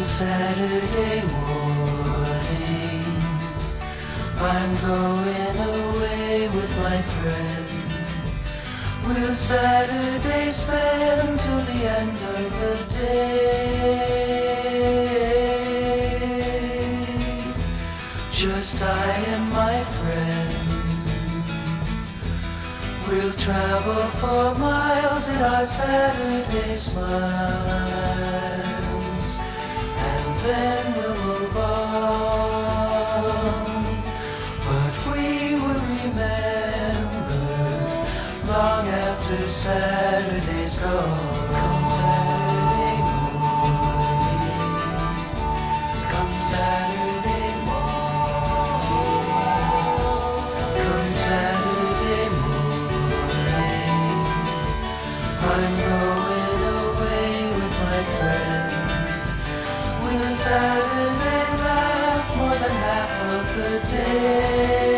Saturday morning, I'm going away with my friend. Will Saturday spend till the end of the day? Just I and my friend. We'll travel for miles in our Saturday smiles, and then we'll move on. But we will remember long after Saturday's gone. Come Saturday morning, come Saturday morning, come Saturday morning. I'm going away with my friend. Will Saturday last more than half of the day?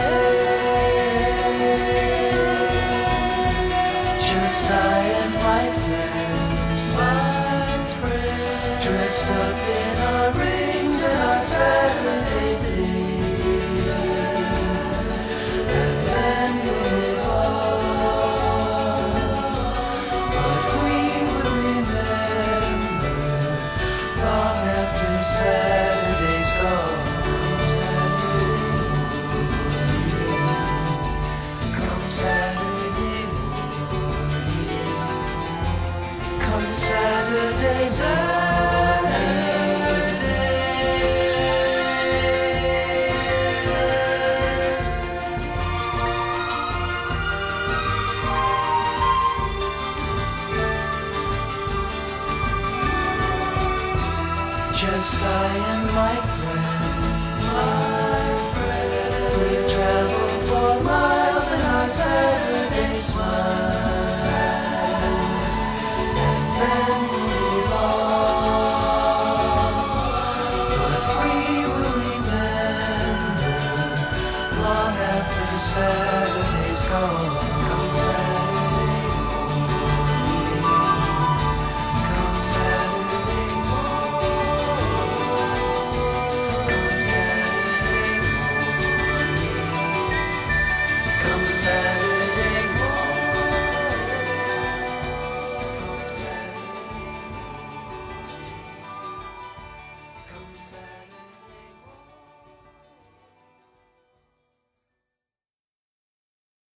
Just I and my friend, dressed up in our rings and our Saturday things, and then we'll move on. But we will remember long after Saturday's gone. Come Saturday morning, come Saturday, just I and my friend, we travel for miles in our Saturday smiles, and then move on. But we will remember long after Saturday's gone. Come Saturday.